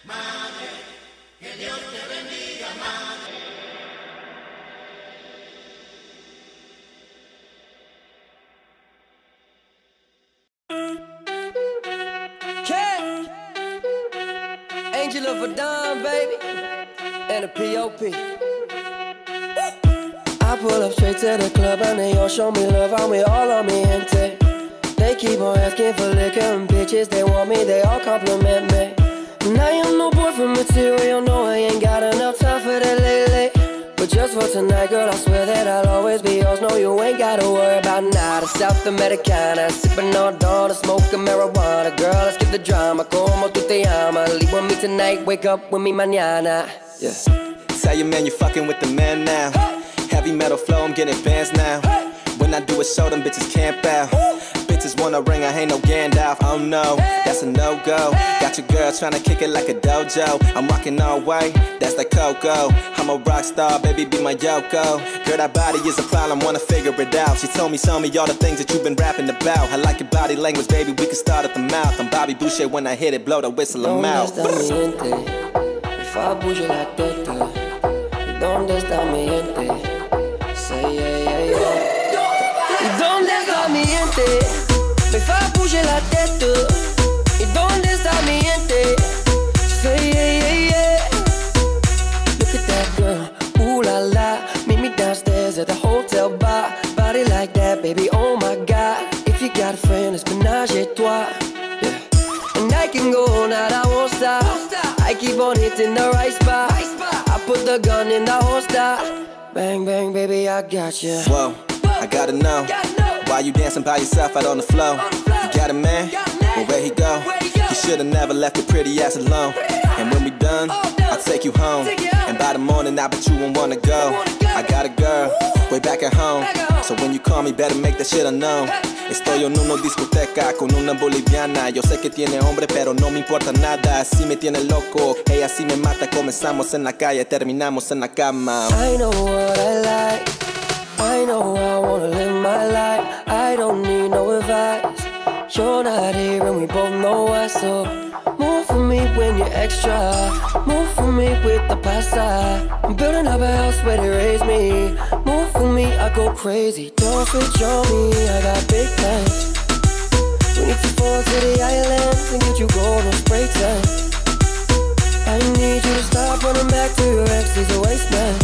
Madre, que Dios te bendiga, madre. Angel of a dime, baby, and a P.O.P. I pull up straight to the club and they all show me love, and we all on me gente. They keep on asking for liquor and bitches, they want me, they all compliment me. And I am no boyfriend material, no, I ain't got enough time for that lately. But just for tonight, girl, I swear that I'll always be yours. No, you ain't gotta worry about nada. South Americana, sipping all dawn, smoking marijuana. Girl, let's get the drama, como tu te llamas. Leave with me tonight, wake up with me mañana. Yeah. Tell your man you fucking with the man now. Heavy metal flow, I'm getting bands now. When I do a show, them bitches camp out. Bitches want a ring, I ain't no Gandalf. Oh no, that's a no-go. Got your girl tryna kick it like a dojo. I'm rocking all white, that's like Coco. I'm a rock star, baby, be my Yoko. Girl, that body is a problem, wanna figure it out. She told me, show me all the things that you've been rapping about. I like your body language, baby, we can start at the mouth. I'm Bobby Boucher, when I hit it, blow the whistle, I'm out. If I bouge la tête, ¿y dónde está mi gente? Say yeah, yeah, yeah. ¿Y dónde está mi gente? Me fa bouger la tête. ¿Y dónde está mi gente? Say yeah, yeah, yeah. Look at that girl, ooh la la. Meet me downstairs at the hotel bar. Body like that, baby, oh my God. If you got a friend, it's ménage et toi. Yeah. And I can go all night, I won't stop. I keep on hitting the right spot. I put the gun in the holster. Bang, bang, baby, I got you. Whoa, I gotta know why you dancing by yourself out on the floor. You got a man? Well, where he go? You should've never left your pretty ass alone. And when we done, I'll take you home. And by the morning, I bet you won't wanna go. I got a girl, way back at home. So when you call me, better make that shit unknown. Estoy en una discoteca con una boliviana. Yo sé que tiene hombre, pero no me importa nada. Así me tiene loco, ella sí me mata. Comenzamos en la calle, terminamos en la cama. I know what I like, I know I wanna live my life. I don't need no advice. You're not here and we both know why. So move for me when you're extra. Move for me with the pasta. I'm building up a house where they raise me. Move for me, I go crazy. Don't switch on me, I got big plans. We need to fall to the islands and get you gold on spray tan. I need you to stop running back to your ex, he's a waste man.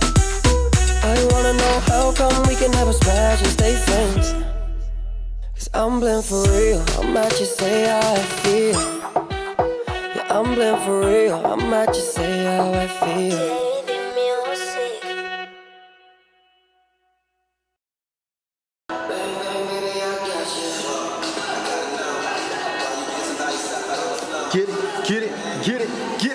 I wanna know how come we can never smash and stay friends. Cause I'm blind for real, I might just say how I feel. Yeah, I'm blind for real, I might just say how I feel. Get it, get it, get it, get it.